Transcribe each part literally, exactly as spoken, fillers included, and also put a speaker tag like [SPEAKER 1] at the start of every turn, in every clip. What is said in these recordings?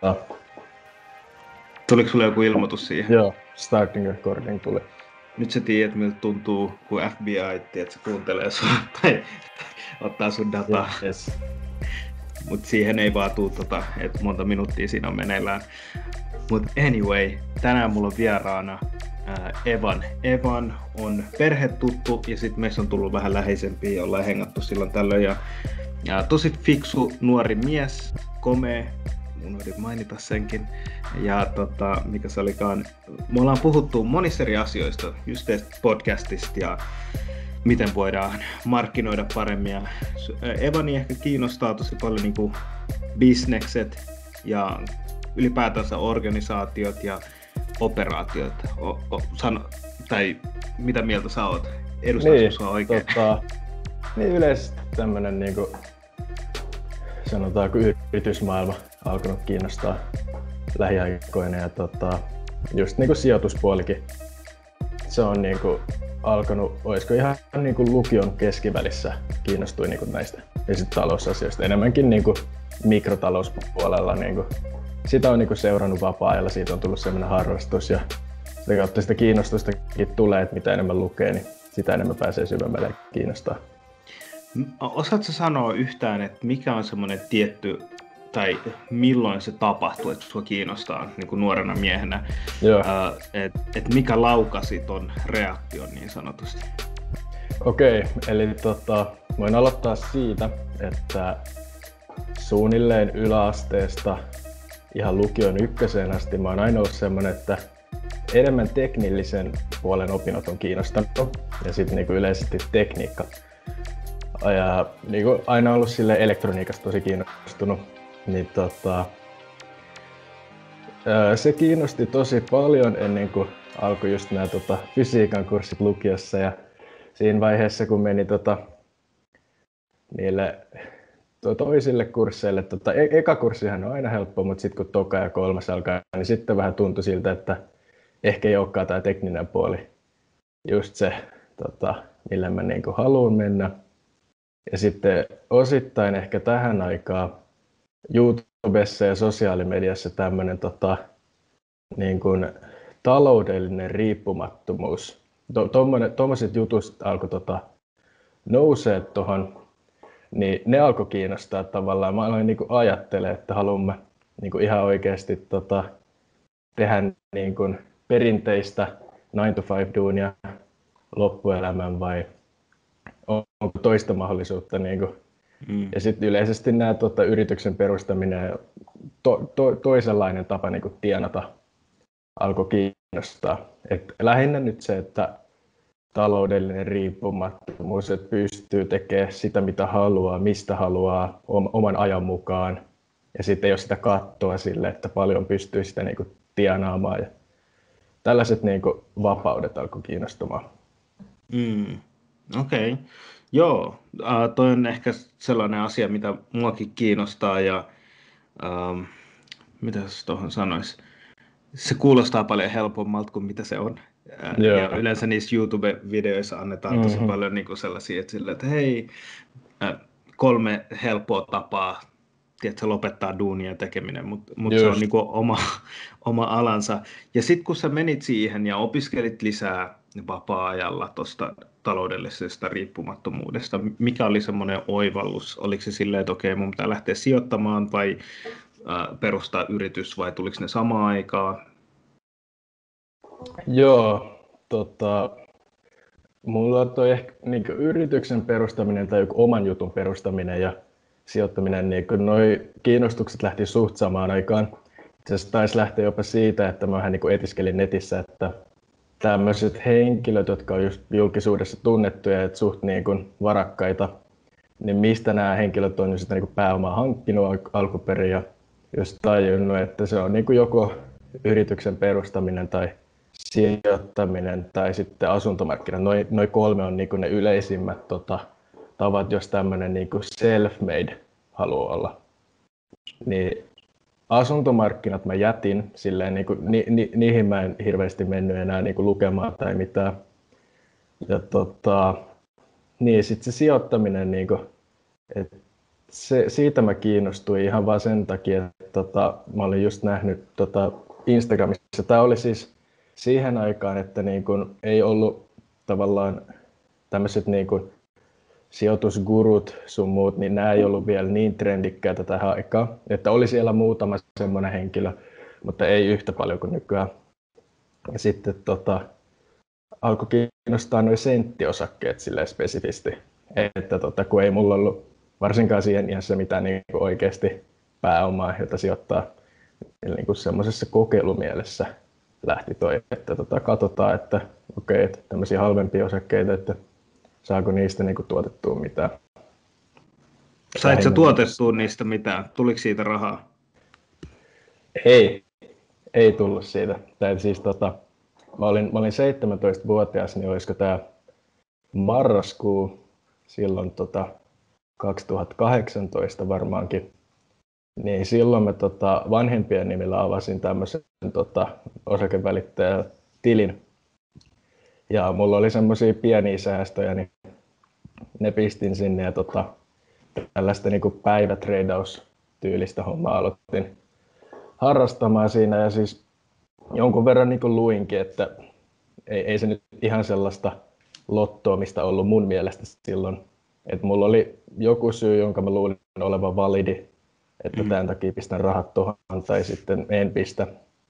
[SPEAKER 1] Tuliko sulle joku ilmoitus siihen?
[SPEAKER 2] Joo, starting recording tuli.
[SPEAKER 1] Nyt sä tiedät, miltä tuntuu, kun F B I tiedät, kuuntelee sua tai ottaa sun dataa.
[SPEAKER 2] Yes.
[SPEAKER 1] Mutta siihen ei vaan tuu, tota, että monta minuuttia siinä on meneillään. Mutta anyway, tänään mulla on vieraana ää, Evan. Evan on perhetuttu ja sitten meissä on tullut vähän läheisempiä ja ollaan hengattu silloin tällöin. Ja, ja tosi fiksu nuori mies, komea, unohdin mainita senkin. Ja tota, mikä se olikaan, me ollaan puhuttu monista eri asioista, just tästä podcastista ja miten voidaan markkinoida paremmin. Ja Evani ehkä kiinnostaa tosi paljon niin kuin bisnekset ja ylipäätänsä organisaatiot ja operaatiot. O, o, sano, tai mitä mieltä sä oot? Edustatko
[SPEAKER 2] niin,
[SPEAKER 1] sua oikein?
[SPEAKER 2] Tota, niin yleisesti tämmönen niinku, sanotaanko yritysmaailma alkanut kiinnostaa lähiaikoina ja tota, just niinku sijoituspuolikin. Se on niinku alkanut, olisiko ihan niinku lukion keskivälissä kiinnostui niinku näistä ja sit talousasioista enemmänkin niinku mikrotalouspuolella niinku. Sitä on niinku seurannut vapaa-ajalla, siitä on tullut semmoinen harrastus ja sitä kautta sitä kiinnostustakin tulee, että mitä enemmän lukee, niin sitä enemmän pääsee syvemmälle ja kiinnostaa.
[SPEAKER 1] Osaatko sanoa yhtään, että mikä on semmoinen tietty, tai milloin se tapahtuu, että sua kiinnostaa niin kuin nuorena miehenä, että et mikä laukasi ton reaktion niin sanotusti?
[SPEAKER 2] Okei, okay, eli tota, voin aloittaa siitä, että suunnilleen yläasteesta ihan lukion ykköseen asti mä oon aina ollut semmonen, että enemmän teknillisen puolen opinnot on kiinnostanut ja sitten niinku yleisesti tekniikka. Ja niinku aina ollut sille elektroniikasta tosi kiinnostunut, niin tota, se kiinnosti tosi paljon ennen kuin alkoi just nämä tota, fysiikan kurssit lukiossa ja siinä vaiheessa kun meni tota, niille to, toisille kursseille, tota, e- eka kurssihan on aina helppo, mutta sitten kun toka ja kolmas alkaa, niin sitten vähän tuntui siltä, että ehkä ei olekaan tämä tekninen puoli just se, tota, millä mä niinku haluan mennä. Ja sitten osittain ehkä tähän aikaan YouTubessa ja sosiaalimediassa tämmöinen tota, niin kuin taloudellinen riippumattomuus. Tuommoiset jutut alkoi tota, nousee tuohon, niin ne alkoi kiinnostaa tavallaan. Mä aloin niin kuin ajattelemaan, että haluan mä niin kuin ihan oikeasti tota, tehdä niin kuin perinteistä nine to five duunia loppuelämän vai onko toista mahdollisuutta. Niin kuin. Mm. Ja sitten yleisesti nämä tota, yrityksen perustaminen ja to, to, toisenlainen tapa niin kuin tienata alkoi kiinnostaa. Et lähinnä nyt se, että taloudellinen riippumattomuus, että pystyy tekemään sitä mitä haluaa, mistä haluaa, oman ajan mukaan. Ja sitten ei ole sitä kattoa sille, että paljon pystyy sitä niin kuin tienaamaan. Ja tällaiset niin kuin vapaudet alkoi kiinnostamaan.
[SPEAKER 1] Mm. Okei. Okay. Joo, äh, toi on ehkä sellainen asia, mitä muakin kiinnostaa ja ähm, mitä se tuohon sanoisi? Se kuulostaa paljon helpommalta kuin mitä se on. Äh, ja yleensä niissä YouTube-videoissa annetaan mm-hmm. tosi paljon niin kuin sellaisia, että, sille, että hei, äh, kolme helppoa tapaa tiedätkö, lopettaa duunia tekeminen, mutta mut se on niin kuin oma, oma alansa. Ja sitten kun sä menit siihen ja opiskelit lisää vapaa-ajalla tuosta taloudellisesta riippumattomuudesta, mikä oli semmoinen oivallus? Oliko se silleen, että okei, mun pitää lähteä sijoittamaan vai äh, perustaa yritys vai tuliko ne samaan aikaan?
[SPEAKER 2] Joo, tota, mulla toi ehkä niin yrityksen perustaminen tai joku oman jutun perustaminen ja sijoittaminen, niin noi kiinnostukset lähti suht samaan aikaan. Se taisi lähteä jopa siitä, että mä vähän niin kuin etiskelin netissä, että tämmöiset henkilöt, jotka on just julkisuudessa tunnettuja, että suht niin kuin varakkaita, niin mistä nämä henkilöt on sitä niin kuin pääomaa hankkinut alkuperin ja just tajunnut, että se on niin kuin joko yrityksen perustaminen tai sijoittaminen tai sitten asuntomarkkina. Noi, noi kolme on niin kuin ne yleisimmät tota, tavat, jos tämmöinen niin kuin self-made haluaa olla. Niin asuntomarkkinat mä jätin, silleen, niin kuin, ni, ni, niihin mä en hirveästi mennyt enää niin kuin lukemaan tai mitään. Ja tota, niin sitten se sijoittaminen, niin kuin, et se, siitä mä kiinnostuin ihan vaan sen takia, että tota, mä olin just nähnyt tota Instagramissa. Tämä oli siis siihen aikaan, että niin kun ei ollut tavallaan tämmöiset niin kun sijoitusgurut sun muut, niin nämä ei ollut vielä niin trendikkäitä tähän aikaan. Että oli siellä muutama semmoinen henkilö, mutta ei yhtä paljon kuin nykyään. Ja sitten tota, alkoi kiinnostaa nuo senttiosakkeet silleen spesifisti. Että tota, kun ei mulla ollut varsinkaan siihen iässä mitään niin kuin oikeasti pääomaa, jota sijoittaa, niin kuin semmoisessa kokeilumielessä lähti toi, että tota, katsotaan, että okei, okay, että tämmöisiä halvempia osakkeita, että saako niistä niin kuin tuotettua mitään.
[SPEAKER 1] Sait sä tuotettua niistä mitään? Tuliko siitä rahaa?
[SPEAKER 2] Ei, ei tullut siitä. Tai siis, tota, mä, olin, mä olin seitsemäntoistavuotias, niin olisiko tämä marraskuu silloin tota, kaksituhattakahdeksantoista varmaankin. Niin silloin mä tota, vanhempien nimillä avasin tämmöisen tota, osakevälittäjätilin. Ja mulla oli semmoisia pieniä säästöjä, niin ne pistin sinne ja tota, tällaista niinku päivätreidaus-tyylistä hommaa aloitin harrastamaan siinä. Ja siis jonkun verran niinku luinkin, että ei, ei se nyt ihan sellaista lottoamista ollut mun mielestä silloin. Et mulla oli joku syy, jonka mä luulin olevan validi, että tämän takia pistän rahat tuohon tai sitten en pistä.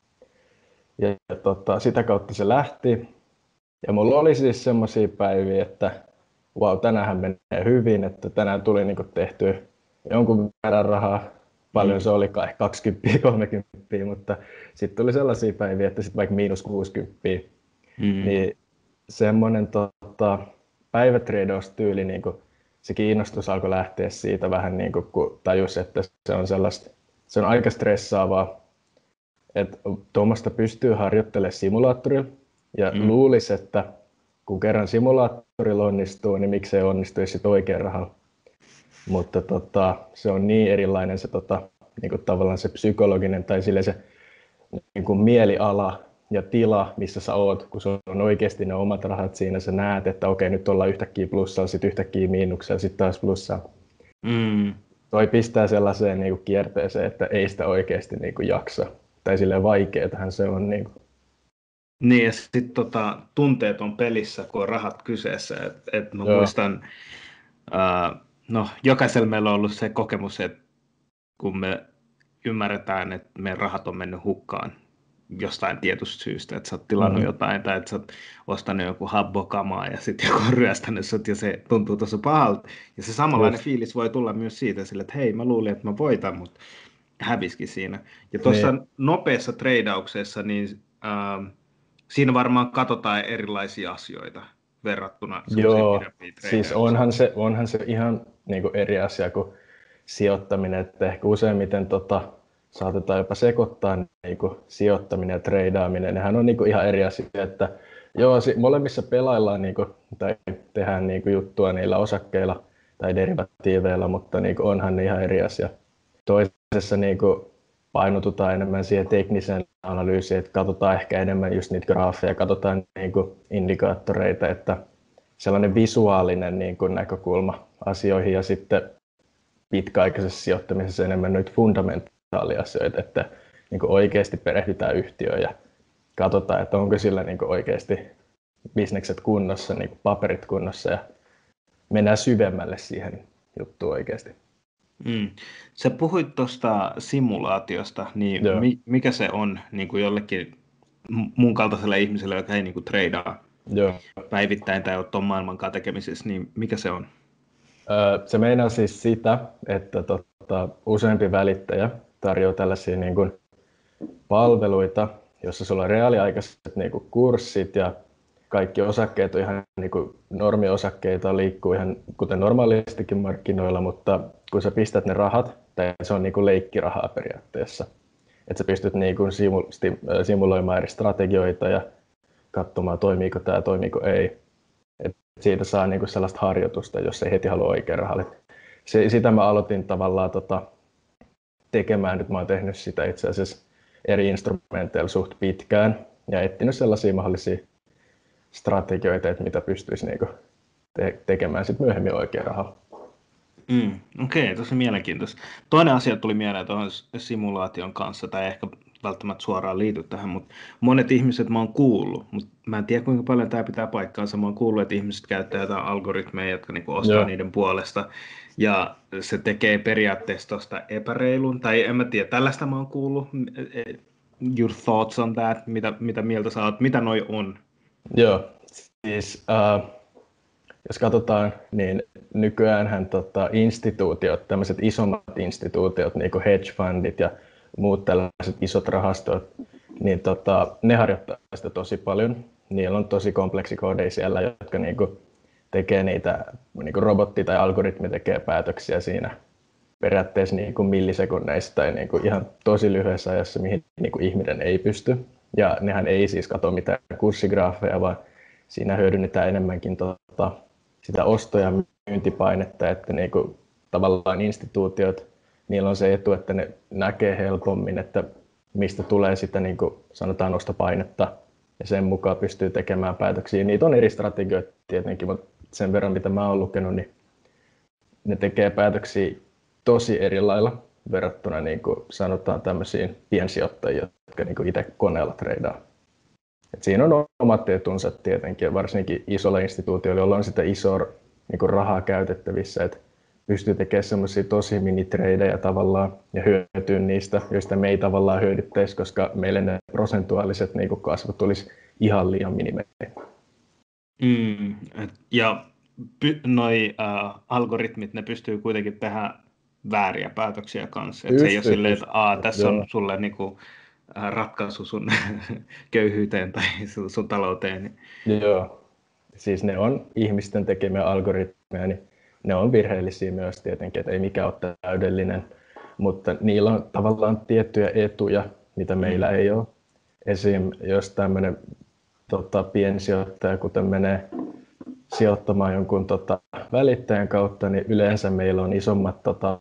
[SPEAKER 2] Ja, ja tota, sitä kautta se lähti. Ja mulla oli siis semmoisia päiviä, että vau, wow, tänäänhän menee hyvin, että tänään tuli niinku tehtyä jonkun verran rahaa. Paljon se oli kai kaksikymmentä kolmekymmentä, mutta sitten tuli sellaisia päiviä, että sitten vaikka miinus kuusikymmentä. Mm. Niin semmoinen tota, päivätreidaustyyli, niinku, se kiinnostus alkoi lähteä siitä vähän niin kuin, kun tajus, että se on sellaista, se on aika stressaavaa, että tuommoista pystyy harjoittelemaan simulaattorilla ja mm. luulisi, että kun kerran simulaattorilla onnistuu, niin miksei onnistuisi sitten oikein rahalla. Mutta tota, se on niin erilainen se tota, niin kuin tavallaan se psykologinen tai sille se niin kuin mieliala ja tila, missä sä oot, kun sulla on oikeasti ne omat rahat siinä, sä näet, että okei, nyt ollaan yhtäkkiä plussalla, sitten yhtäkkiä miinuksella, sitten taas plussalla. Mm. Toi pistää sellaiseen niin kuin kierteeseen, että ei sitä oikeasti niin kuin jaksa. Tai silleen vaikeetahan se on. Niin, kuin.
[SPEAKER 1] Niin ja sitten tota, tunteet on pelissä, kun on rahat kyseessä. Et, et mä Joo. muistan, uh, no jokaisella meillä on ollut se kokemus, että kun me ymmärretään, että meidän rahat on mennyt hukkaan, jostain tietystä syystä, että sä oot tilannut mm-hmm. jotain tai että sä oot ostanut joku habbokamaa ja sitten joku on ryöstänyt sut ja se tuntuu tosi pahalta. Ja se samanlainen Just. fiilis voi tulla myös siitä sille, että hei, mä luulin, että mä voitan, mutta häviskin siinä. Ja tuossa niin. nopeassa treidauksessa, niin äh, siinä varmaan katsotaan erilaisia asioita verrattuna
[SPEAKER 2] Joo, siis onhan se, onhan se ihan niin kuin eri asia kuin sijoittaminen, että ehkä useimmiten tota, saatetaan jopa sekoittaa niin kuin sijoittaminen ja treidaaminen. Nehän on niin kuin ihan eri asia, että joo, molemmissa pelaillaan niin kuin, tai tehdään niin kuin juttua niillä osakkeilla tai derivatiiveilla, mutta niin kuin onhan ne ihan eri asia. Toisessa niin kuin painotutaan enemmän siihen tekniseen analyysiin, että katsotaan ehkä enemmän just niitä graafeja, katsotaan niin kuin indikaattoreita, että sellainen visuaalinen niin kuin näkökulma asioihin ja sitten pitkäaikaisessa sijoittamisessa enemmän noita fundamentaaliasioita, että niin kuin oikeasti perehdytään yhtiöön ja katsotaan, että onko sillä niin kuin oikeasti bisnekset kunnossa, niin kuin paperit kunnossa ja mennään syvemmälle siihen juttuun oikeasti.
[SPEAKER 1] Mm. Sä puhuit tuosta simulaatiosta, niin mi- mikä se on niin kuin jollekin mun kaltaiselle ihmiselle, joka ei niin kuin treidaa Joo. päivittäin tai ole tuon maailman kanssa tekemisissä, niin mikä se on?
[SPEAKER 2] Öö, se meinaa siis sitä, että tota, useampi välittäjä tarjoaa tällaisia niin kuin palveluita, jossa sulla on reaaliaikaiset niin kuin kurssit ja kaikki osakkeet on ihan niin kuin normiosakkeita, liikkuu ihan kuten normaalistikin markkinoilla, mutta kun sä pistät ne rahat, tai se on niin kuin leikkirahaa periaatteessa, että sä pystyt niin kuin simuloimaan eri strategioita ja katsomaan toimiiko tämä, toimiiko ei. Et siitä saa niin kuin sellaista harjoitusta, jos ei heti halua oikein rahalle. Se, sitä mä aloitin tavallaan tota, tekemään, nyt mä oon tehnyt sitä itse asiassa eri instrumenteilla suht pitkään ja etsinyt sellaisia mahdollisia strategioita, että mitä pystyisi niinku te- tekemään sit myöhemmin oikein rahalla.
[SPEAKER 1] Mm, Okei, okay, tosi mielenkiintoista. Toinen asia tuli mieleen tuohon s- simulaation kanssa, tai ei ehkä välttämättä suoraan liity tähän, mutta monet ihmiset mä oon kuullut, mutta mä en tiedä kuinka paljon tämä pitää paikkaansa. Mä oon kuullut, että ihmiset käyttää jotain algoritmeja, jotka niinku ostaa
[SPEAKER 2] Joo,
[SPEAKER 1] niiden puolesta, ja se tekee periaatteessa tuosta epäreilun, tai en mä tiedä, tällaista mä oon kuullut. Your thoughts on that, mitä, mitä mieltä sä oot, mitä noi on?
[SPEAKER 2] joo. Siis äh, jos katsotaan, niin nykyäänhän tota, instituutiot, tämmöiset isommat instituutiot, niin kuin hedge fundit ja muut tällaiset isot rahastot, niin tota, ne harjoittaa sitä tosi paljon. Niillä on tosi kompleksikodeja siellä, jotka niin kuin, tekee niitä, niin kuin robotti tai algoritmi tekee päätöksiä siinä periaatteessa niin kuin millisekunneissa tai niin kuin ihan tosi lyhyessä ajassa, mihin niin kuin ihminen ei pysty. Ja nehän ei siis katso mitään kurssigraafeja, vaan siinä hyödynnetään enemmänkin tota, sitä osto- ja myyntipainetta, että niin kuin, tavallaan instituutiot, niillä on se etu, että ne näkee helpommin, että mistä tulee sitä niin kuin sanotaan ostopainetta ja sen mukaan pystyy tekemään päätöksiä. Niitä on eri strategioita tietenkin, mutta sen verran mitä mä oon lukenut, niin ne tekee päätöksiä tosi eri lailla verrattuna niin kuin sanotaan tämmöisiin piensijoittajiin, jotka niin kuin itse koneella treidaa. Et siinä on omat etunsa tietenkin, varsinkin isolla instituutioilla, jolla on sitä isoa niin kuin rahaa käytettävissä, että pystyy tekemään semmoisia tosi minitreidejä tavallaan ja hyötyä niistä, joista me ei tavallaan hyödyttäisi, koska meille ne prosentuaaliset niin kuin kasvut tulisi ihan liian minimeihin.
[SPEAKER 1] Mm, et- ja py, noi äh, algoritmit, ne pystyy kuitenkin tehdä vääriä päätöksiä kanssa. Et se ei ole
[SPEAKER 2] Pystyy,
[SPEAKER 1] silleen, että
[SPEAKER 2] pystyy.
[SPEAKER 1] Aa, tässä on
[SPEAKER 2] Joo.
[SPEAKER 1] sulle niinku, äh, ratkaisu sun köyhyyteen tai sun, sun talouteen.
[SPEAKER 2] Joo. Siis ne on ihmisten tekemiä algoritmeja, niin ne on virheellisiä myös tietenkin, että ei mikään ole täydellinen, mutta niillä on tavallaan tiettyjä etuja, mitä meillä
[SPEAKER 1] Mm.
[SPEAKER 2] ei ole. Esim. Jos tämmöinen tota, piensijoittaja, kuten menee sijoittamaan jonkun tota, välittäjän kautta, niin yleensä meillä on isommat tota,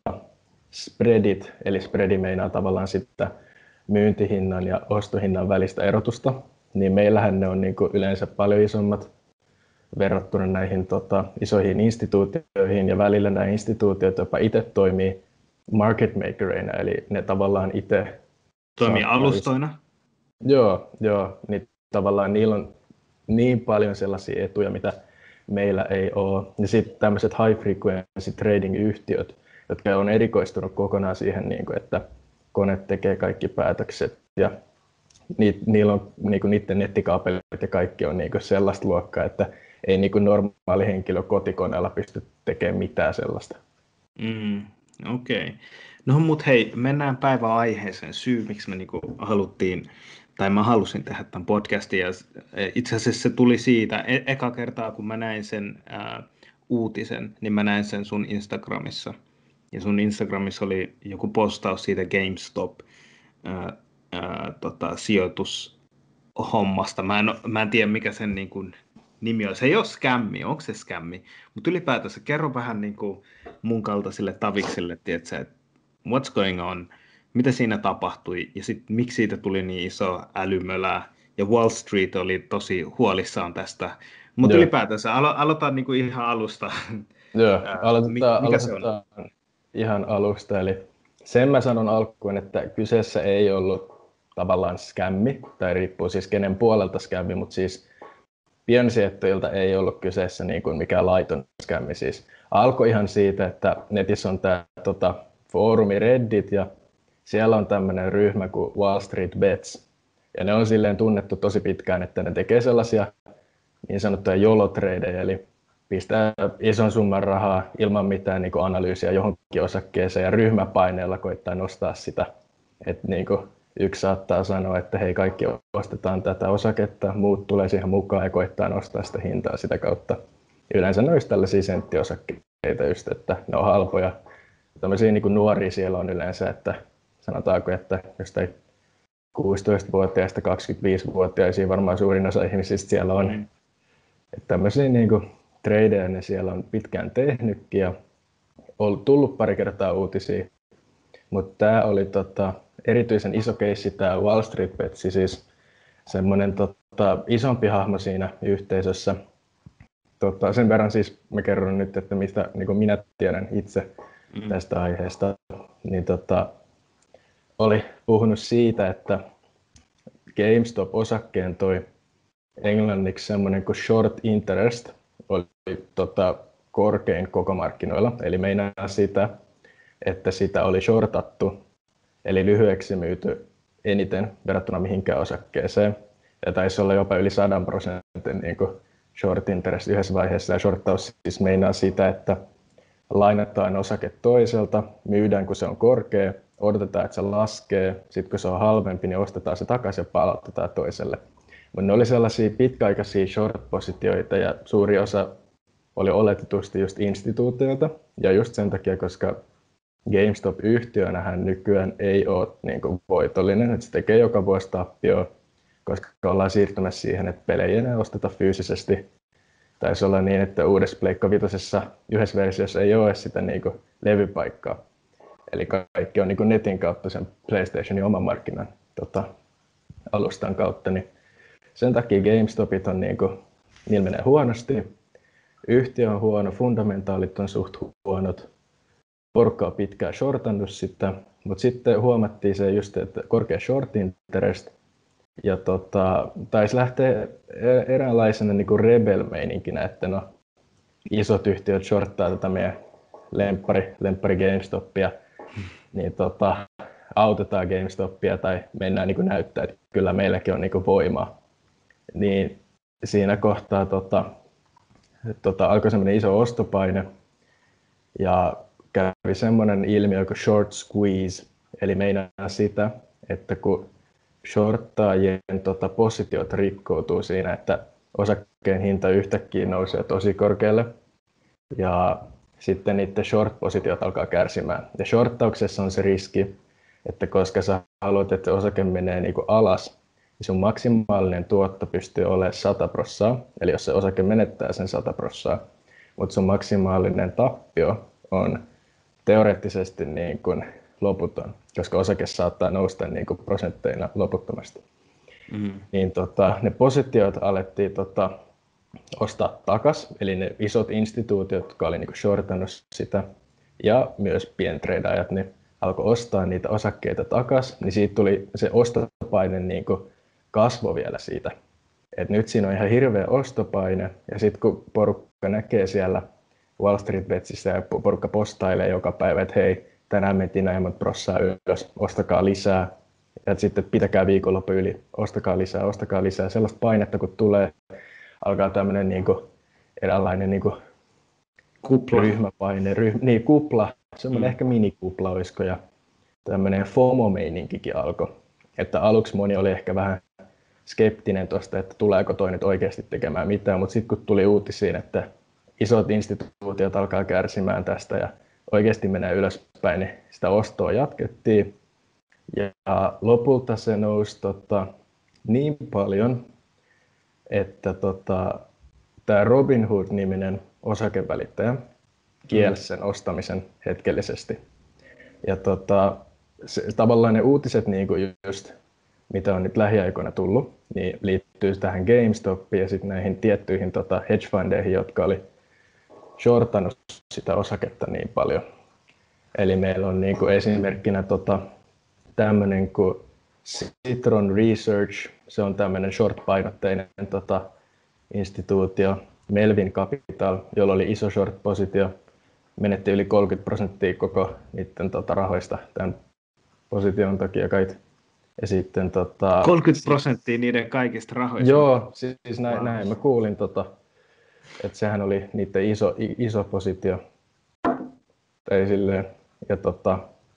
[SPEAKER 2] spreadit, eli spreadi meinaa tavallaan sitten myyntihinnan ja ostohinnan välistä erotusta, niin meillähän ne on niin kuin yleensä paljon isommat verrattuna näihin tota, isoihin instituutioihin, ja välillä nämä instituutiot jopa itse toimii market makereina, eli ne tavallaan itse
[SPEAKER 1] Toimii
[SPEAKER 2] saattaa just...
[SPEAKER 1] alustoina.
[SPEAKER 2] Joo, joo, niin tavallaan niillä on niin paljon sellaisia etuja, mitä meillä ei ole. Ja sitten tämmöiset high frequency trading-yhtiöt, jotka on erikoistunut kokonaan siihen, niin kuin, että kone tekee kaikki päätökset ja ni, niillä on niin kuin niiden nettikaapelit ja kaikki on niin kuin sellaista luokkaa, että ei niin kuin normaali henkilö kotikoneella pysty tekemään mitään sellaista.
[SPEAKER 1] Mm, Okei. Okay. No mut hei, mennään päivän aiheeseen. Syy, miksi me niinku haluttiin, tai mä halusin tehdä tämän podcastin, ja s- e, itse asiassa se tuli siitä, e- eka kertaa kun mä näin sen ää, uutisen, niin mä näin sen sun Instagramissa. Ja sun Instagramissa oli joku postaus siitä GameStop ää, ää, tota, sijoitushommasta. Mä en, o- mä en tiedä, mikä sen niin kuin, nimi on. Se ei ole skämmi, onko se skämmi? Mutta ylipäätänsä kerro vähän niin kuin, mun kaltaisille taviksille, tiedätkö, että what's going on, mitä siinä tapahtui, ja sitten miksi siitä tuli niin iso älymölää. Ja Wall Street oli tosi huolissaan tästä. Mutta
[SPEAKER 2] Joo,
[SPEAKER 1] ylipäätänsä, alo- aloitetaan niin kuin ihan alusta.
[SPEAKER 2] joo.
[SPEAKER 1] Ää, mi-
[SPEAKER 2] Aloitetaan,
[SPEAKER 1] mikä se on?
[SPEAKER 2] aloitetaan ihan alusta. Eli sen mä sanon alkuun, että kyseessä ei ollut tavallaan skämmi, tai riippuu siis kenen puolelta skämmi, mutta siis piensijoittajilta ei ollut kyseessä niin kuin mikään laiton skämmi. Siis alkoi ihan siitä, että netissä on tämä tota, foorumi Reddit ja siellä on tämmöinen ryhmä kuin Wall Street Bets. Ja ne on silleen tunnettu tosi pitkään, että ne tekee sellaisia niin sanottuja YOLO-tradeja, eli pistää ison summan rahaa ilman mitään niin kuin analyysiä johonkin osakkeeseen ja ryhmäpaineella koittaa nostaa sitä. Et niin kuin yksi saattaa sanoa, että hei, kaikki ostetaan tätä osaketta, muut tulee siihen mukaan ja koittaa nostaa sitä hintaa sitä kautta. Ja yleensä ne olisi tällaisia senttiosakkeita just, että ne on halpoja. Tällaisia niin kuin nuoria siellä on yleensä, että sanotaanko, että jostain kuusitoistavuotiaista kaksikymmentäviisivuotiaisiin varmaan suurin osa ihmisistä siellä on.
[SPEAKER 1] Mm.
[SPEAKER 2] Että tämmöisiä niin kuin tradeja ne siellä on pitkään tehnytkin ja on tullut pari kertaa uutisia. Mutta tämä oli tota, erityisen iso keissi, tämä Wall Street Bets, siis semmoinen tota, isompi hahmo siinä yhteisössä. tota, sen verran siis mä kerron nyt, että mistä niin minä tiedän itse mm. tästä aiheesta, niin tota, oli puhunut siitä, että GameStop-osakkeen toi englanniksi semmoinen kuin short interest oli tota, korkein koko markkinoilla, eli meinaa sitä, että sitä oli shortattu, eli lyhyeksi myyty eniten verrattuna mihinkään osakkeeseen. Ja taisi olla jopa yli sadan prosentin niin kuin short interest yhdessä vaiheessa. Ja shorttaus siis meinaa sitä, että lainataan osake toiselta, myydään kun se on korkea, odotetaan, että se laskee, sitten kun se on halvempi, niin ostetaan se takaisin ja palautetaan toiselle. Mutta ne oli sellaisia pitkäaikaisia short-positioita ja suuri osa oli oletetusti just instituutioita. Ja just sen takia, koska GameStop-yhtiönähän nykyään ei ole niin kuin voitollinen, että se tekee joka vuosi tappioon, koska ollaan siirtymässä siihen, että pelejä ei enää osteta fyysisesti. Taisi olla niin, että uudessa Pleikka vitosessa yhdessä versiossa ei ole sitä niin kuin levypaikkaa. Eli kaikki on niin kuin netin kautta sen PlayStationin oman markkinan tota, alustan kautta. Niin sen takia GameStopit on niin kuin, niillä menee huonosti. Yhtiö on huono, fundamentaalit on suht huonot. Porukka on pitkään shortannut sitä, mutta sitten huomattiin se just, että korkea short interest ja tota, taisi lähteä eräänlaisena niin kuin rebel-meininkinä, että no, isot yhtiöt shorttaa tätä meidän lemppari, lemppari GameStopia, niin tota, autetaan GameStopia tai mennään niin kuin näyttää, että kyllä meilläkin on niin kuin voimaa. Niin siinä kohtaa tota, tota, alkoi semmoinen iso ostopaine ja kävi semmoinen ilmiö kuin short squeeze, eli meinaa sitä, että kun shorttaajien tota, positiot rikkoutuu siinä, että osakkeen hinta yhtäkkiä nousee tosi korkealle ja sitten niiden short-positiot alkaa kärsimään. Ja shorttauksessa on se riski, että koska sä haluat, että osake menee niin kuin alas, niin sun maksimaalinen tuotto pystyy olemaan sata prosenttia, eli jos se osake menettää sen sata prosenttia, mutta sun maksimaalinen tappio on teoreettisesti niin kuin loputon, koska osake saattaa nousta niin kuin prosentteina loputtomasti. Mm. Niin tota, ne positiot alettiin tota, ostaa takas, eli ne isot instituutiot, jotka oli niin kuin shortannut sitä, ja myös pientradeajat, niin alkoi ostaa niitä osakkeita takas, niin siitä tuli se ostopaine niin kuin kasvoi vielä siitä. Et nyt siinä on ihan hirveä ostopaine, ja sitten kun porukka näkee siellä Wall Street Betsissä ja porukka postailee joka päivä, että hei, tänään mentiin näin monta prossaa ylös, ostakaa lisää. Ja sitten pitäkää viikonloppu yli, ostakaa lisää, ostakaa lisää. Sellaista painetta kun tulee, alkaa tämmöinen niinku, eräänlainen niinku kupla. ryhmäpaine, ryh, niin kupla, semmoinen mm. ehkä minikupla olisiko, ja tämmöinen FOMO-meininkikin alkoi. Että aluksi moni oli ehkä vähän skeptinen tuosta, että tuleeko toi nyt oikeasti tekemään mitään, mutta sitten kun tuli uutisiin, että isot instituutiot alkaa kärsimään tästä ja oikeasti menee ylöspäin, niin sitä ostoa jatkettiin. Ja lopulta se nousi tota, niin paljon, että tota, tämä Robinhood-niminen osakevälittäjä kielsi sen ostamisen hetkellisesti. Ja tota, se, tavallaan ne uutiset, niin kuin just, mitä on nyt lähiaikoina tullut, niin liittyy tähän GameStopiin ja sitten näihin tiettyihin tota, hedge fundeihin, jotka oli shortannut sitä osaketta niin paljon. Eli meillä on niin kuin esimerkkinä tota, tämmöinen kuin Citron Research, se on tämmöinen short-painotteinen tota, instituutio, Melvin Capital, jolla oli iso short-positio, menetti yli kolmekymmentä prosenttia koko niiden tota, rahoista tämän position takia kai. Ja sitten, tota,
[SPEAKER 1] kolmekymmentä prosenttia niiden kaikista rahoista?
[SPEAKER 2] Joo, siis näin, wow. näin mä kuulin, tota, että sehän oli niiden iso, iso positio. Tai silleen, ja tota,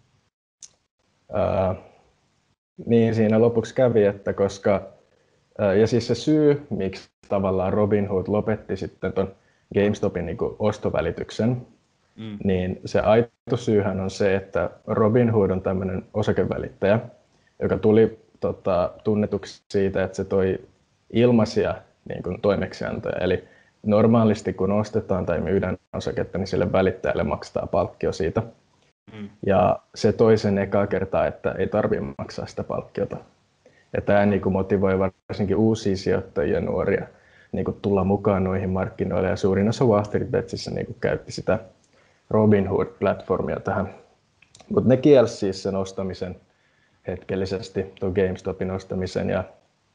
[SPEAKER 2] ää, niin siinä lopuksi kävi, että koska, ää, ja siis se syy, miksi tavallaan Robinhood lopetti sitten ton GameStopin niin kuin ostovälityksen, mm. niin se aito syyhän on se, että Robinhood on tämmöinen osakevälittäjä, joka tuli tota, tunnetuksi siitä, että se toi ilmaisia niin kuin toimeksiantoja. Eli normaalisti kun ostetaan tai myydään osaketta, niin sille välittäjälle maksetaan palkkio siitä. Mm. Ja se toi sen ekaa kertaa, että ei tarvitse maksaa sitä palkkiota. Ja tämä niin kuin motivoi varsinkin uusia sijoittajia, nuoria, niin kuin tulla mukaan noihin markkinoille, ja suurin osa Wall Street Betsissä niin kuin käytti sitä Robinhood-platformia tähän. Mutta ne kielsi siis sen ostamisen hetkellisesti, tuon GameStopin ostamisen, ja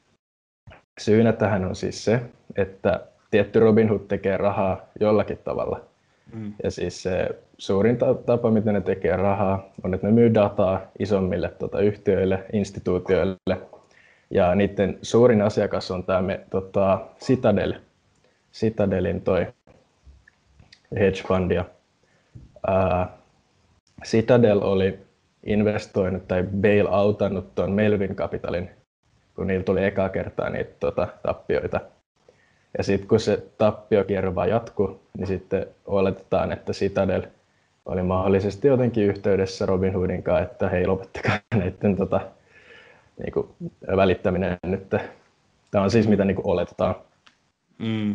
[SPEAKER 2] syynä tähän on siis se, että tietty Robinhood tekee rahaa jollakin tavalla. Mm. Ja siis se suurin tapa, miten ne tekee rahaa, on, että ne myy dataa isommille tota, yhtiöille, instituutioille. Ja niiden suurin asiakas on tämä tota, Citadel, Citadelin toi hedge fundia. Ää, Citadel oli investoinut tai bail-outannut tuon Melvin Capitalin, kun niillä tuli ekaa kertaa niitä tota, tappioita. Ja sitten kun se tappiokierre vaan jatkui, niin sitten oletetaan, että Citadel oli mahdollisesti jotenkin yhteydessä Robinhoodin kanssa, että hei, lopettakaa näiden tota, niinku, välittäminen nyt. Tämä on siis mitä niinku, oletetaan. Mm.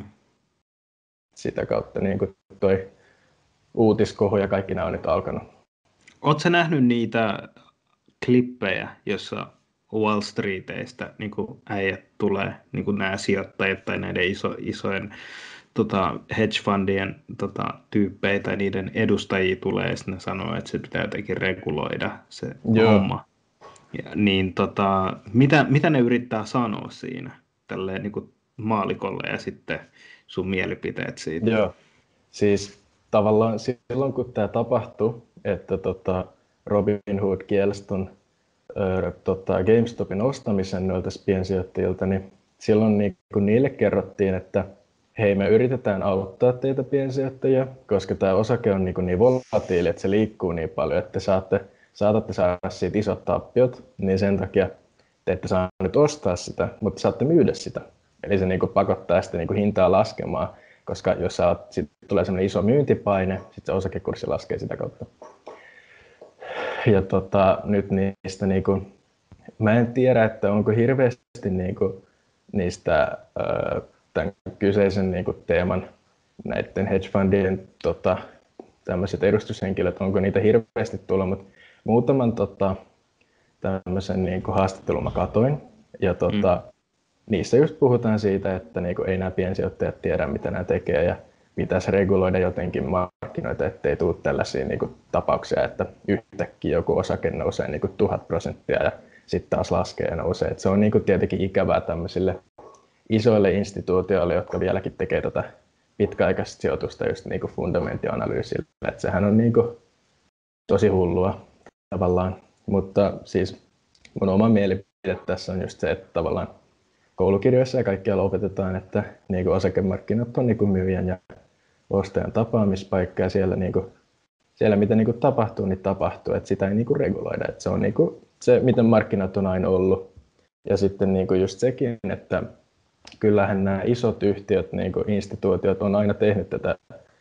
[SPEAKER 2] Sitä kautta niinku, toi uutiskohu ja kaikki nämä on nyt alkanut.
[SPEAKER 1] Oletko nähnyt niitä klippejä, jossa Wall Streeteistä niin äijät tulee, niin nämä sijoittajat tai näiden iso, isojen tota, hedge fundien tota, tyyppejä tai niiden edustajia tulee ja sitten ne sanoo, että se pitää jotenkin reguloida se Joo. homma. Ja, niin tota, mitä, mitä ne yrittää sanoa siinä tälleen niin kuin maalikolle ja sitten sun mielipiteet siitä?
[SPEAKER 2] Joo, siis tavallaan silloin kun tämä tapahtui, että tota, Robinhood kielsi ton ö, tota, GameStopin ostamisen noilta piensijoittajilta, niin silloin niin kun niille kerrottiin, että hei, me yritetään auttaa teitä piensijoittajia, koska tämä osake on niin, niin volatiili, että se liikkuu niin paljon, että saatte, saatatte saada siitä isot tappiot, niin sen takia te ette saa nyt ostaa sitä, mutta saatte myydä sitä. Eli se niin kuin pakottaa sitä niin kuin hintaa laskemaan, koska jos saat, sit tulee sellainen iso myyntipaine, sitten se osakekurssi laskee sitä kautta. Ja tota, nyt niistä, niin kuin, mä en tiedä, että onko hirveästi niin kuin, niistä ö, tämän kyseisen niin kuin, teeman näiden hedge fundien tota, tämmöiset edustushenkilöt, onko niitä hirveästi tullut, mutta muutaman tota, tämmöisen niin kuin, haastattelun mä katoin. Ja tota, mm. niissä just puhutaan siitä, että niin kuin, ei nämä piensijoittajat tiedä, mitä nämä tekee ja pitäisi reguloida jotenkin markkinoita, ettei tule tällaisia niin kuin, tapauksia, että yhtäkkiä joku osake nousee niin kuin, tuhat prosenttia ja sitten taas laskee ja nousee. Et se on niin kuin, tietenkin ikävää tämmöisille isoille instituutioille, jotka vieläkin tekee tota pitkäaikaista sijoitusta just niin kuin fundamenttianalyysillä. Et sehän on niin kuin, tosi hullua tavallaan, mutta siis mun oma mielipide tässä on just se, että tavallaan koulukirjoissa ja kaikkialla opetetaan, että niin kuin osakemarkkinat on niin kuin myyjän ja ostajan tapaamispaikka ja siellä, niin kuin, siellä mitä niin kuin tapahtuu, niin tapahtuu, että sitä ei niin kuin reguloida. Että se on niin kuin se, miten markkinat on aina ollut. Ja sitten niin kuin just sekin, että kyllähän nämä isot yhtiöt, niin kuin instituutiot on aina tehnyt tätä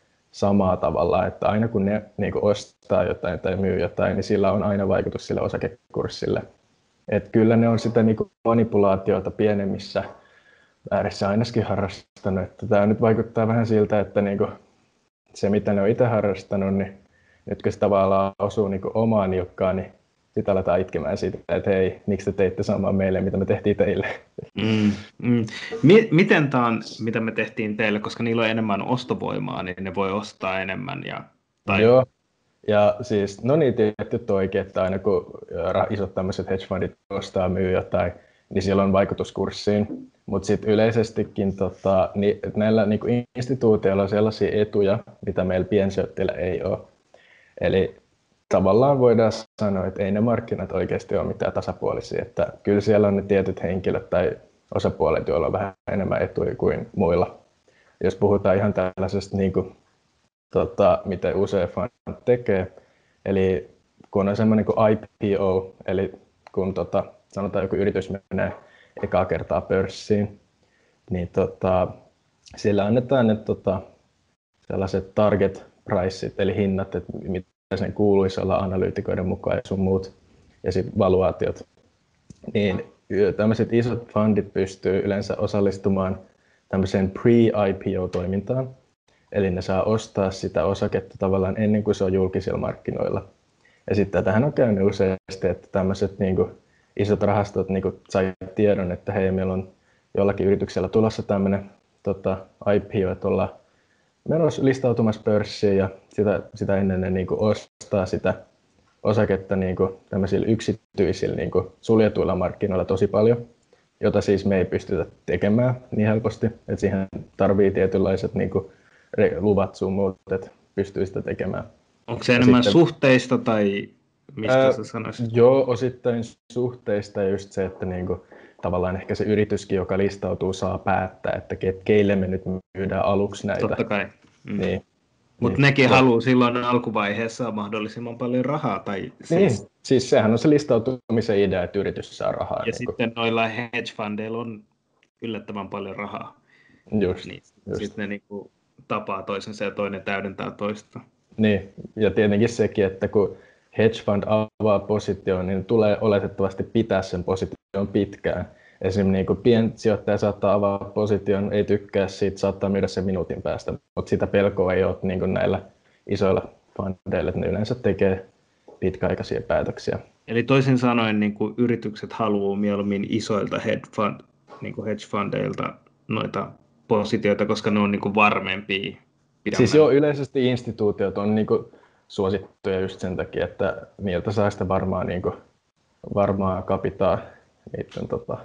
[SPEAKER 2] samaa tavalla, että aina kun ne niin kuin ostaa jotain tai myy jotain, niin sillä on aina vaikutus sille osakekurssille. Että kyllä ne on sitä niin kuin manipulaatiota pienemmissä äärissä ainakin harrastanut. Että tämä nyt vaikuttaa vähän siltä, että niin kuin se mitä ne on itse harrastanut, niin nyt kun se tavallaan osuu niin kuin omaan nilkkaan, niin sitten aletaan itkemään siitä, että hei, miksi te teitte samaa meille, mitä me tehtiin teille.
[SPEAKER 1] Mm, mm. M- miten tämä on, mitä me tehtiin teille, koska niillä on enemmän ostovoimaa, niin ne voi ostaa enemmän? Ja, tai...
[SPEAKER 2] Joo, ja siis, no niin, tietty oikein, että aina kun isot tämmöiset hedge fundit ostaa myy jotain, niin sillä on vaikutus kurssiin. Mutta sitten yleisestikin tota, niin, näillä niin kuin instituutioilla on sellaisia etuja, mitä meillä piensijoittajilla ei ole. Eli tavallaan voidaan sanoa, että ei ne markkinat oikeasti ole mitään tasapuolisia. Että kyllä siellä on ne tietyt henkilöt tai osapuolet, joilla on vähän enemmän etuja kuin muilla. Jos puhutaan ihan tällaisesta, niin kuin, tota, mitä usein fund tekee, eli kun on semmoinen kuin I P O, eli kun tota, sanotaan joku yritys menee ekaa kertaa pörssiin, niin tota, sillä annetaan ne tota, sellaiset target priceit, eli hinnat, että mitä sen kuuluisi olla analyytikoiden mukaan ja sun muut, ja sitten valuaatiot. Niin tämmöiset isot fundit pystyy yleensä osallistumaan tämmöiseen pre-I P O-toimintaan, eli ne saa ostaa sitä osaketta tavallaan ennen kuin se on julkisilla markkinoilla. Ja sitten tähän on käynyt useasti, että tämmöiset niin kuin isot rahastot niin kuin sai tiedon, että hei, meillä on jollakin yrityksellä tulossa tämmöinen tota, I P O, että ollaan menossa listautumassa pörssiin ja sitä, sitä ennen ne niin kuin ostaa sitä osaketta niin kuin tämmöisillä yksityisillä niin kuin suljetuilla markkinoilla tosi paljon, jota siis me ei pystytä tekemään niin helposti, että siihen tarvii tietynlaiset niin kuin luvat sun muut, että pystyy sitä tekemään.
[SPEAKER 1] Onko se enemmän sitten suhteista tai mistä
[SPEAKER 2] ää,
[SPEAKER 1] sä sanoisit?
[SPEAKER 2] Joo, osittain suhteista ja just se, että niin kuin, tavallaan ehkä se yrityskin, joka listautuu, saa päättää, että keille me nyt myydään aluksi näitä.
[SPEAKER 1] Totta kai. Mm.
[SPEAKER 2] Niin.
[SPEAKER 1] Mutta
[SPEAKER 2] niin,
[SPEAKER 1] nekin haluaa silloin alkuvaiheessa mahdollisimman paljon rahaa. Tai siis...
[SPEAKER 2] Niin, siis sehän on se listautumisen idea, että yritys saa rahaa.
[SPEAKER 1] Ja niin sitten kun... noilla hedge-fundeilla on yllättävän paljon rahaa.
[SPEAKER 2] Just,
[SPEAKER 1] niin
[SPEAKER 2] just.
[SPEAKER 1] Sitten ne niinku tapaa toisensa ja toinen täydentää toista.
[SPEAKER 2] Niin, ja tietenkin sekin, että kun hedge fund avaa position, niin tulee oletettavasti pitää sen position pitkään. Esimerkiksi niin kuin piensijoittaja saattaa avaa position, ei tykkää siitä, saattaa myydä sen minuutin päästä, mutta sitä pelkoa ei ole niin kuin näillä isoilla fundeilla, että ne yleensä tekee pitkäaikaisia päätöksiä.
[SPEAKER 1] Eli toisin sanoen niin kuin yritykset haluaa mieluummin isoilta hedge, fund, niin kuin hedge fundeilta noita positioita, koska ne on niin kuin varmempia. Pidemmän.
[SPEAKER 2] Siis joo, yleisesti instituutiot on niin kuin suosittuja just sen takia, että niiltä saa sitä varmaa, niin kuin, varmaa kapitaa niiden tota,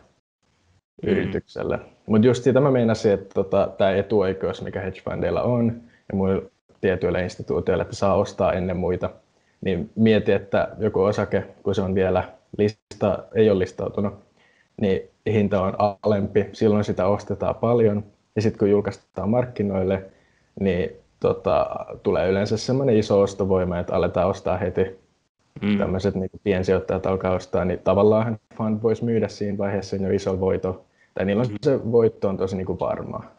[SPEAKER 2] mm. yritykselle. Mutta just sitä mä meinasin, että tota, tämä etuoikeus, mikä hedge fundeilla on, ja muilla tietyillä instituutioilla, että saa ostaa ennen muita, niin mieti, että joku osake, kun se on vielä lista, ei ole listautunut, niin hinta on alempi, silloin sitä ostetaan paljon, ja sitten kun julkaistaan markkinoille, niin tota, tulee yleensä semmoinen iso ostovoima, että aletaan ostaa heti. Mm. Tämmöiset niin piensijoittajat alkaa ostaa, niin tavallaan fund voisi myydä siinä vaiheessa jo iso voitto, tai niillä on mm. se voitto on tosi niin kuin varmaa.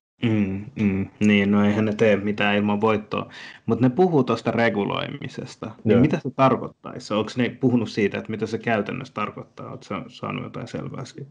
[SPEAKER 1] Mm, mm, niin, no eihän ne tee mitään ilman voittoa, mutta ne puhuu tuosta reguloimisesta, niin Joo. mitä se tarkoittaisi? Onko ne puhunut siitä, että mitä se käytännössä tarkoittaa? Oletko saanut jotain selvää siitä?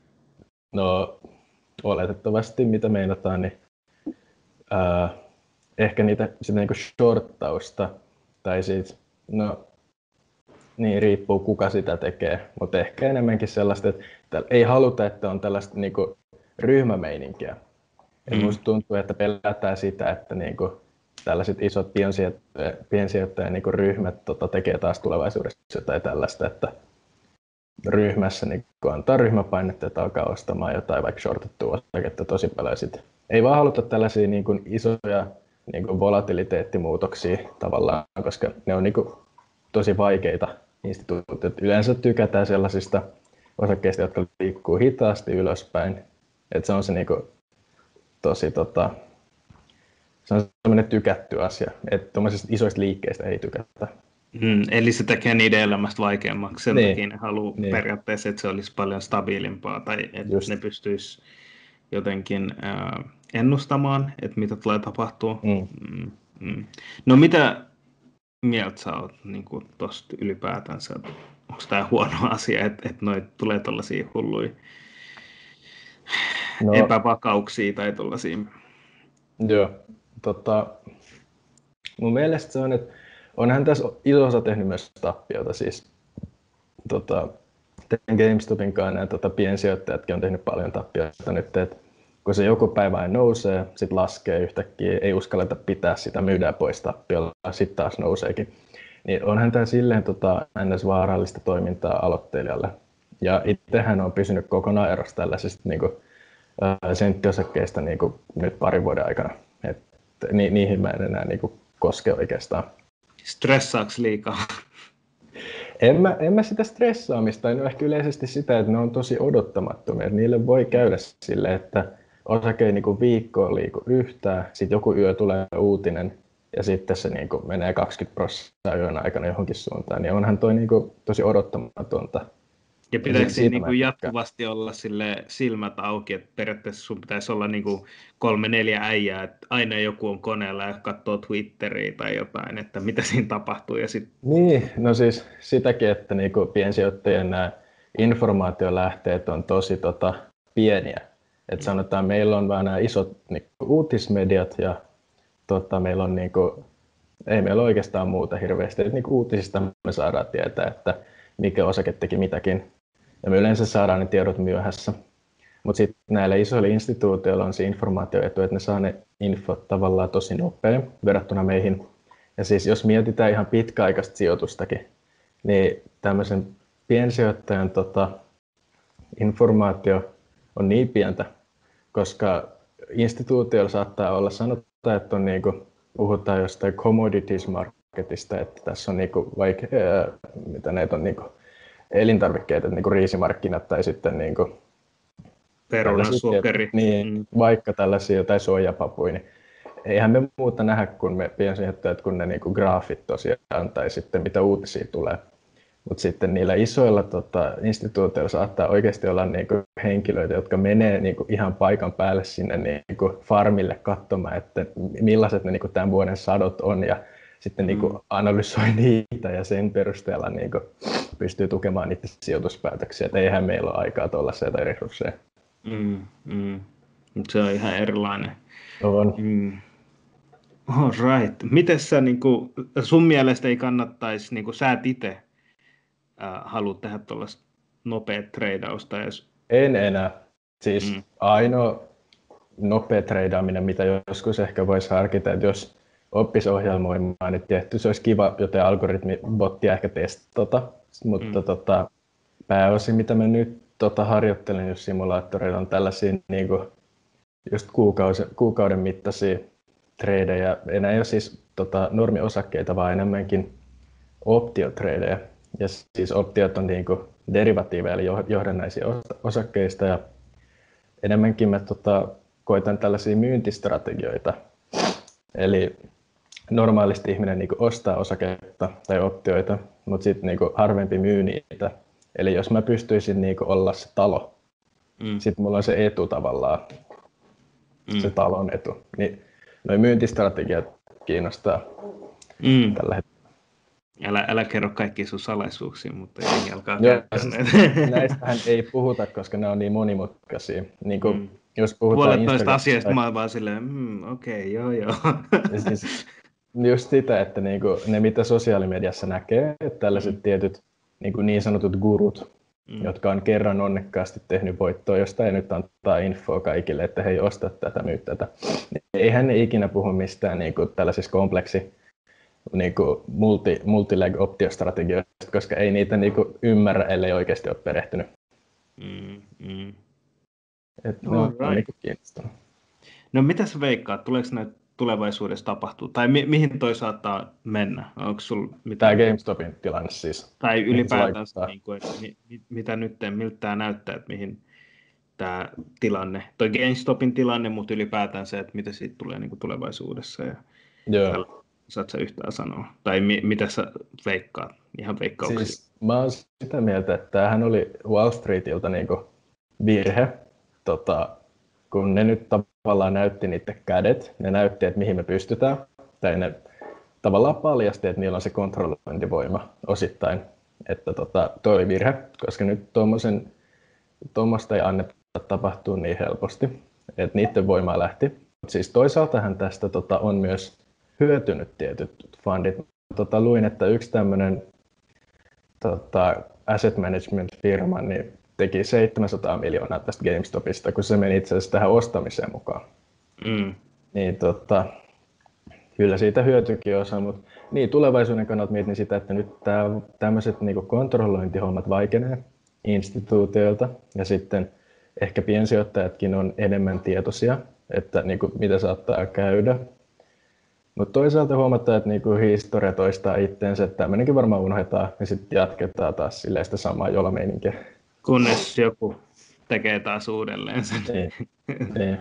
[SPEAKER 2] No, oletettavasti mitä meinataan, niin ää, ehkä niitä sitä niinku shorttausta, tai siitä, no, niin riippuu kuka sitä tekee, mutta ehkä enemmänkin sellaista, että ei haluta, että on tällaista niinku ryhmämeininkiä. Mm. Minusta tuntuu, että pelätään sitä, että niinku tällaiset isot piensijoittajan niinku ryhmät tota, tekee taas tulevaisuudessa jotain tällaista, että ryhmässä niinku antaa ryhmäpainetta, että alkaa ostamaan jotain vaikka shortettua osaketta tosi paljon. Sit ei vaan haluta tällaisia niinku isoja niinku volatiliteettimuutoksia tavallaan, koska ne on niinku tosi vaikeita instituutioita. Yleensä tykätään sellaisista osakkeista, jotka liikkuu hitaasti ylöspäin. Et se on se niinku tosi tota, se on sellainen tykätty asia, että tuollaisista isoista liikkeistä ei tykätä.
[SPEAKER 1] Mm, eli se tekee niiden elämästä vaikeammaksi, sen
[SPEAKER 2] niin.
[SPEAKER 1] takia ne haluaa niin. periaatteessa, että se olisi paljon stabiilimpaa tai että Just. ne pystyisi jotenkin äh, ennustamaan, että mitä tulee tapahtua. Mm. Mm, mm. No mitä mieltä sä oot niin tuosta ylipäätänsä, onko tämä huono asia, että, että noi tulee tuollaisia hulluja no. epävakauksia tai tuollaisia? Joo,
[SPEAKER 2] tota, mun mielestä se on, että onhan tässä iso osa tehnyt myös tappiota, siis tota, GameStopin kanssa nämä tota, piensijoittajatkin on tehnyt paljon tappiota nyt, että kun se joku päivä nousee, sitten laskee yhtäkkiä, ei uskalleta pitää sitä, myydään pois tappiolla, sitten taas nouseekin. Niin onhan tämä silleen tota, ns. Vaarallista toimintaa aloittelijalle. Ja itsehän on pysynyt kokonaan erossa tällaisista niinku, ää, senttiosakkeista niinku, nyt parin vuoden aikana. Et, ni, niihin mä en enää niinku, koske oikeastaan.
[SPEAKER 1] Stressaaks liikaa?
[SPEAKER 2] En mä, en mä sitä stressaamista, en ole ehkä yleisesti sitä, että ne on tosi odottamattomia. Niille voi käydä silleen, että osake ei niinku viikkoon liiku yhtään, sitten joku yö tulee uutinen ja sitten se niinku menee kaksikymmentä prosenttia yön aikana johonkin suuntaan, niin onhan toi niinku tosi odottamatonta.
[SPEAKER 1] Ja pitääkö siinä niinku jatkuvasti olla sille silmät auki, että periaatteessa sun pitäisi olla niinku kolme neljä äijää, että aina joku on koneella ja katsoo Twitteriä tai jotain, että mitä siinä tapahtuu. Ja sit...
[SPEAKER 2] Niin, no siis sitäkin, että niinku piensijoittajien nämä informaatiolähteet on tosi tota, pieniä. Et sanotaan, meillä on vähän nämä isot niinku, uutismediat ja tota, meillä on niinku, ei meillä oikeastaan muuta hirveästi. Et, niinku, uutisista me saadaan tietää, että mikä osake teki mitäkin. Ja me yleensä saadaan ne tiedot myöhässä. Mutta sitten näillä isoilla instituutioilla on se informaatioetu, että ne saa ne infot tavallaan tosi nopea verrattuna meihin. Ja siis jos mietitään ihan pitkäaikaista sijoitustakin, niin tämmöisen piensijoittajan tota, informaatio on niin pientä, koska instituutioilla saattaa olla, sanotaan, että on niinku, puhutaan jostain commodities marketista, että tässä on niinku, vaikka, ää, mitä näitä on, niinku, elintarvikkeita, niinku riisimarkkinat tai sitten niinku,
[SPEAKER 1] peruna, sokeri.
[SPEAKER 2] Niin, mm. Vaikka tällaisia tai soijapapuja, niin eihän me muuta nähdä kuin me piensijoittajat, kun ne niinku graafit tosiaan tai sitten mitä uutisia tulee. Mutta sitten niillä isoilla tota, instituutioilla saattaa oikeasti olla niinku henkilöitä, jotka menee niinku ihan paikan päälle sinne niinku farmille katsomaan, että millaiset ne niinku tämän vuoden sadot on ja sitten niinku mm. analysoi niitä ja sen perusteella niinku pystyy tukemaan niitä sijoituspäätöksiä. Et eihän meillä ole aikaa tuollaisia tai resursseja.
[SPEAKER 1] Mm, mm. Se on ihan erilainen.
[SPEAKER 2] On.
[SPEAKER 1] Mm. All right. Miten sä, niin kuin, sun mielestä ei kannattaisi, niin kuin sä et itse äh, haluat tehdä tuollaista nopeat treidausta? Jos...
[SPEAKER 2] En enää. Siis mm. ainoa nopea treidaaminen, mitä joskus ehkä voisi harkita, että jos oppisi ohjelmoimaan, niin tietty se olisi kiva joten algoritmibottia ehkä testata, mutta mm. tota, pääosin mitä mä nyt tota, harjoittelen just simulaattoreilla on tällaisia niin kuin, just kuukausi, kuukauden mittaisia treidejä. Enää ei ole siis tota, normiosakkeita, vaan enemmänkin optiotreidejä. Ja siis optiot on niin kuin derivatiiveja, eli johdannaisia osakkeista. Ja enemmänkin mä tota, koitan tällaisia myyntistrategioita. Eli normaalisti ihminen niin kuin ostaa osaketta tai optioita, mutta sitten niin kuin harvempi myy niitä. Eli jos mä pystyisin niin kuin olla se talo, mm. sitten mulla on se etu tavallaan, mm. se talon etu. Niin noi myyntistrategiat kiinnostaa mm. tällä hetkellä.
[SPEAKER 1] Älä, älä kerro kaikkia sun salaisuuksia, mutta ei alkaa
[SPEAKER 2] käyttää näitä. Näistähän ei puhuta, koska ne on niin monimutkaisia. Niin kuin, mm. jos puhutaan
[SPEAKER 1] puolet noista asioista mä oon vaan silleen, mm, okei, okay, joo joo.
[SPEAKER 2] Siis, just sitä, että niin, kuin, ne mitä sosiaalimediassa näkee, että tällaiset mm. tietyt niin, kuin niin sanotut gurut, mm. jotka on kerran onnekkaasti tehnyt voittoa jostain ja nyt antaa infoa kaikille, että hei, osta tätä, myy tätä. Eihän ne ikinä puhu mistään niin kuin, tällaisissa kompleksi niin kuin multi, multileg-optiostrategioista, koska ei niitä niin kuin, ymmärrä, ellei oikeasti ole perehtynyt.
[SPEAKER 1] Mm, mm.
[SPEAKER 2] Et ne on, on niin kuin kiinnostunut.
[SPEAKER 1] No mitä sä veikkaat, tuleeko näitä tulevaisuudessa tapahtuu? Tai mi- mihin toi saattaa mennä? Onko sul mitään...
[SPEAKER 2] Tämä GameStopin tilanne siis.
[SPEAKER 1] Tai ylipäätään, niin kuin, että mi- mitä nyt, miltä tämä näyttää, että mihin tämä tilanne, toi GameStopin tilanne, mutta ylipäätään se, että mitä siitä tulee niin kuin tulevaisuudessa. Ja
[SPEAKER 2] Joo.
[SPEAKER 1] Tällä, saat sä yhtään sanoa? Tai mi- mitä sä veikkaat? Ihan veikkauksia.
[SPEAKER 2] Siis mä oon sitä mieltä, että tämähän oli Wall Streetiltä niin kuin virhe. Tota, kun ne nyt tavallaan näytti niiden kädet, ne näytti, että mihin me pystytään, tai ne tavallaan paljasti, että niillä on se kontrollointivoima osittain, että tota, toi oli virhe, koska nyt tuommoista ei anneta tapahtua niin helposti, että niiden voimaa lähti. Mut siis toisaaltahan tästä tota, on myös hyötynyt tietyt fundit. Tota, luin, että yksi tämmöinen tota, asset management firma, niin teki seitsemänsataa miljoonaa tästä GameStopista, kun se meni itse asiassa tähän ostamiseen mukaan. Mm. Niin tota, kyllä siitä hyötyikin osa, mutta niin, tulevaisuuden kannalta mietin sitä, että nyt tämmöiset niinku kontrollointihommat vaikenee instituutioilta ja sitten ehkä piensijoittajatkin on enemmän tietoisia, että niinku, mitä saattaa käydä. Mutta toisaalta huomataan, että niinku historia toistaa itteensä, että tämmöinenkin varmaan unohdetaan ja sitten jatketaan taas silleen sitä samaa jolomeininkiä.
[SPEAKER 1] Kunnes joku tekee taas uudelleen sen.
[SPEAKER 2] Niin. niin.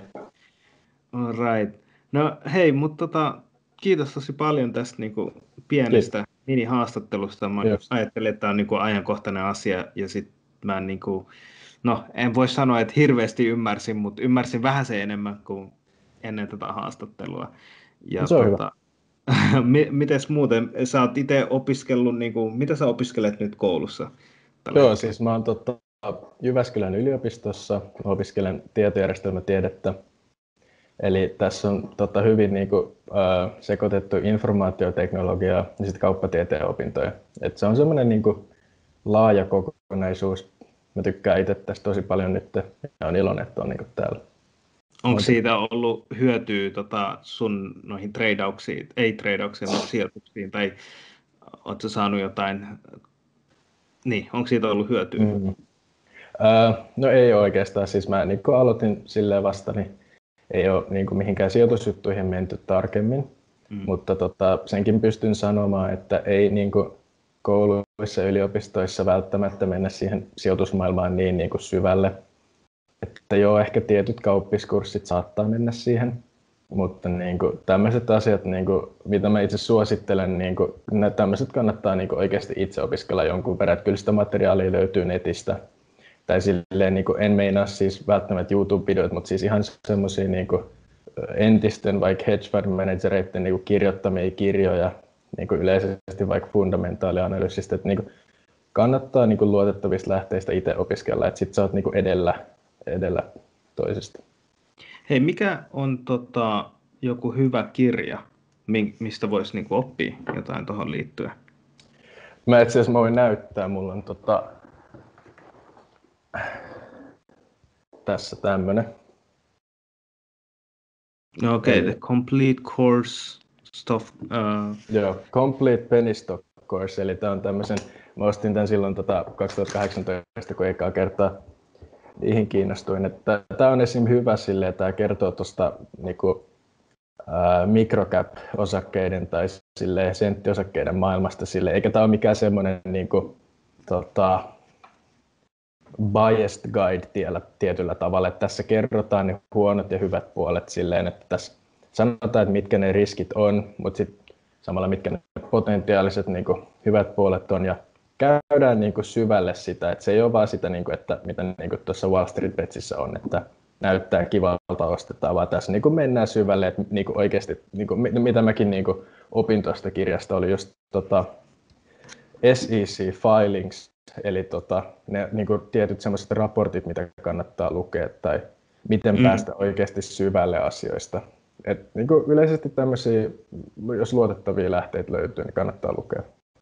[SPEAKER 1] All right. No hei, mutta tota, kiitos tosi paljon tästä niinku pienestä kiitos. Mini-haastattelusta. Mä Just. ajattelin, että tämä on niinku ajankohtainen asia ja sitten mä niinku, no en voi sanoa, että hirveästi ymmärsin, mutta ymmärsin vähän se enemmän kuin ennen tätä haastattelua. Ja
[SPEAKER 2] se on
[SPEAKER 1] tota, hyvä. Mites muuten, sä oot itse opiskellut, niinku, mitä sä opiskelet nyt koulussa?
[SPEAKER 2] Joo, siis mä oon totta Jyväskylän yliopistossa, mä opiskelen tietojärjestelmätiedettä. Eli tässä on tota, hyvin niin kuin, äh, sekoitettu informaatioteknologiaa ja sitten kauppatieteen opintoja. Et se on semmoinen niin kuin laaja kokonaisuus, mä tykkään itse tästä tosi paljon nyt ja on iloinen, että on niin kuin täällä.
[SPEAKER 1] Onko siitä ollut hyötyä tota, sun noihin treidauksiin, ei treidauksiin, mutta sijoituksiin, tai ootko saanut jotain, niin, onko siitä ollut hyötyä?
[SPEAKER 2] Mm. Uh, no ei oikeastaan, siis mä niin kun aloitin silleen vasta, niin ei ole niin kuin mihinkään sijoitusjuttuihin menty tarkemmin, mm. mutta tota, senkin pystyn sanomaan, että ei niin kuin kouluissa ja yliopistoissa välttämättä mennä siihen sijoitusmaailmaan niin, niin kuin syvälle. Että joo, ehkä tietyt kauppiskurssit saattaa mennä siihen, mutta niin kuin tämmöiset asiat, niin kuin, mitä mä itse suosittelen, niin kuin, tämmöiset kannattaa niin kuin oikeasti itse opiskella jonkun verran. Kyllä sitä materiaalia löytyy netistä. Tai silleen, niin kuin, en meinaa siis välttämättä YouTube-videoita, mutta siis ihan semmoisia niin kuin entisten vaikka hedge fund managereiden niin kuin kirjoittamia kirjoja, niin kuin yleisesti vaikka fundamentaalianalyysistä, että niin kuin kannattaa niin kuin luotettavista lähteistä itse opiskella, että sit sä oot niin kuin edellä, edellä toisista.
[SPEAKER 1] Hei, mikä on tota, joku hyvä kirja, mistä voisi niin kuin oppia jotain tuohon liittyen?
[SPEAKER 2] Mä itse asiassa mä voin näyttää, mulla on tota, tässä tämmönen.
[SPEAKER 1] No okei, okay, The Complete Course Stuff. Uh...
[SPEAKER 2] Joo, Complete Penny Stock Course, eli tää on tämmösen, mä ostin tän silloin tota kaksituhattakahdeksantoista, kun ekaa kertaa niihin kiinnostuin. Että tää on esim. Hyvä silleen, tää kertoo tosta niinku, ää, microcap-osakkeiden tai silleen senttiosakkeiden maailmasta silleen, eikä tää ole mikään semmonen niinku, tota, biased guide tiellä, tietyllä tavalla, että tässä kerrotaan ne huonot ja hyvät puolet silleen, että tässä sanotaan, että mitkä ne riskit on, mutta sitten samalla mitkä ne potentiaaliset niin kuin, hyvät puolet on ja käydään niin kuin, syvälle sitä, että se ei ole vaan sitä, niin kuin, että mitä niin kuin, tuossa Wall Street Betsissä on, että näyttää kivalta ostetaan, vaan tässä niin kuin, mennään syvälle, että niin kuin, oikeasti, niin kuin, mitä mäkin niin kuin, opin tuosta kirjasta, oli just tota, S E C filings, eli tota, ne niin kuin, tietyt sellaiset raportit, mitä kannattaa lukea, tai miten mm. päästä oikeasti syvälle asioista. Et, niin kuin yleisesti tämmöisiä, jos luotettavia lähteitä löytyy, niin kannattaa lukea.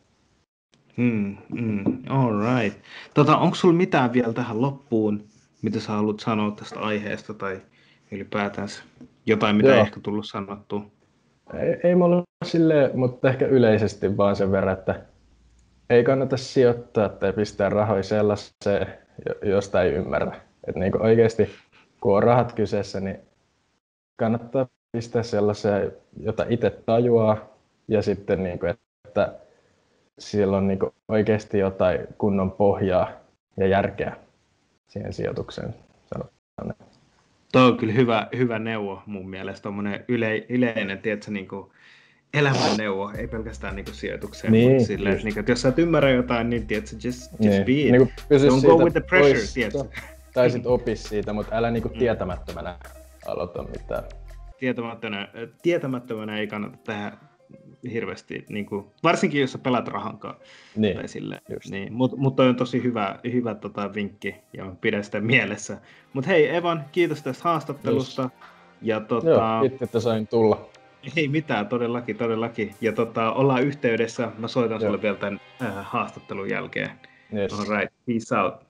[SPEAKER 1] Mm, mm, all right. Tota, onko sulla mitään vielä tähän loppuun, mitä sä haluat sanoa tästä aiheesta, tai ylipäätänsä jotain, mitä ei ehkä tullut sanottua?
[SPEAKER 2] Ei, ei mulla silleen, mutta ehkä yleisesti vaan sen verran, että ei kannata sijoittaa tai pistää rahoja sellaiseen, josta ei ymmärrä. Et niin kuin oikeasti, kun on rahat kyseessä, niin kannattaa pistää sellaiseen, jota itse tajuaa, ja sitten, niin kuin, että siellä on niin kuin oikeasti jotain kunnon pohjaa ja järkeä siihen sijoitukseen. Sanotaan.
[SPEAKER 1] Tuo on kyllä hyvä, hyvä neuvo mun mielestä, tommoinen yle, yleinen, tiedätkö, niin kuin elämän neuvo, ei pelkästään niin kuin sijoitukseen, niin, mutta silleen, niin kuin, että jos sä et ymmärrä jotain, niin tiedätkö, just, just niin. be it.
[SPEAKER 2] Niin
[SPEAKER 1] Don't go with the pressure, tiedätkö.
[SPEAKER 2] Tai sit opis siitä, mutta älä niin kuin tietämättömänä aloita mitään.
[SPEAKER 1] Tietämättömänä, tietämättömänä ei kannata tehdä hirveästi, niin kuin, varsinkin jos sä pelaat rahankaan.
[SPEAKER 2] Niin,
[SPEAKER 1] niin, mutta mut toi on tosi hyvä, hyvä tota, vinkki ja pidä sitä mielessä. Mutta hei Evan, kiitos tästä haastattelusta. Ja, tota,
[SPEAKER 2] Joo, kiitos, että sain tulla.
[SPEAKER 1] Ei mitään, todellakin, todellakin. Ja tota, ollaan yhteydessä. Mä soitan Joo. sulle vielä tämän äh, haastattelun jälkeen.
[SPEAKER 2] Yes.
[SPEAKER 1] All right, peace out.